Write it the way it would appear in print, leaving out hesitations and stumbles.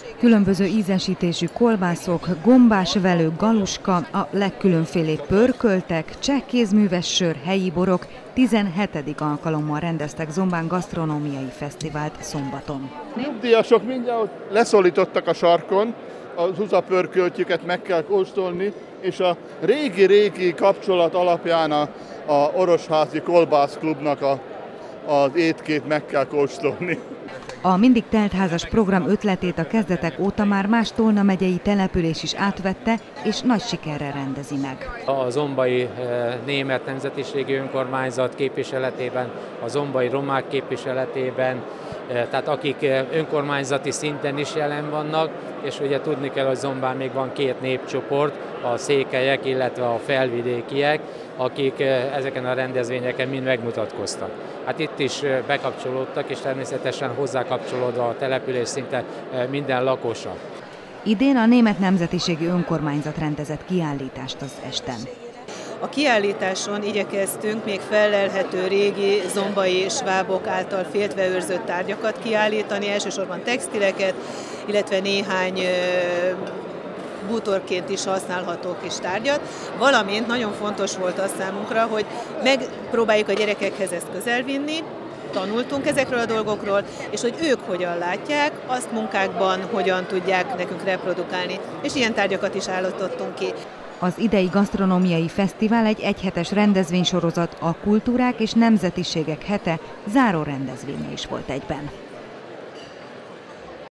Különböző ízesítésű kolbászok, gombásvelő, galuska, a legkülönfélébb pörköltek, cseh kézműves sör, helyi borok 17. alkalommal rendeztek Zombán gasztronómiai fesztivált szombaton. A nyugdíjasok mindjárt leszorítottak a sarkon, a zuzapörköltjüket meg kell kóstolni, és a régi kapcsolat alapján a Orosházi Kolbászklubnak az étkét meg kell kóstolni. A mindig teltházas program ötletét a kezdetek óta már más Tolna megyei település is átvette, és nagy sikerrel rendezi meg. A zombai német nemzetiségi önkormányzat képviseletében, a zombai romák képviseletében, tehát akik önkormányzati szinten is jelen vannak, és ugye tudni kell, hogy Zombán még van két népcsoport, a székelyek, illetve a felvidékiek, akik ezeken a rendezvényeken mind megmutatkoztak. Hát itt is bekapcsolódtak, és természetesen hozzákapcsolódva a település szinte minden lakosa. Idén a német nemzetiségi önkormányzat rendezett kiállítást az esten. A kiállításon igyekeztünk még fellelhető régi zombai svábok által féltve őrzött tárgyakat kiállítani, elsősorban textileket, illetve néhány bútorként is használható kis tárgyat, valamint nagyon fontos volt az számunkra, hogy megpróbáljuk a gyerekekhez ezt közelvinni, tanultunk ezekről a dolgokról, és hogy ők hogyan látják, azt munkákban hogyan tudják nekünk reprodukálni, és ilyen tárgyakat is állítottunk ki. Az idei gasztronómiai fesztivál egy egyhetes rendezvénysorozat, a Kultúrák és Nemzetiségek hete záró rendezvénye is volt egyben.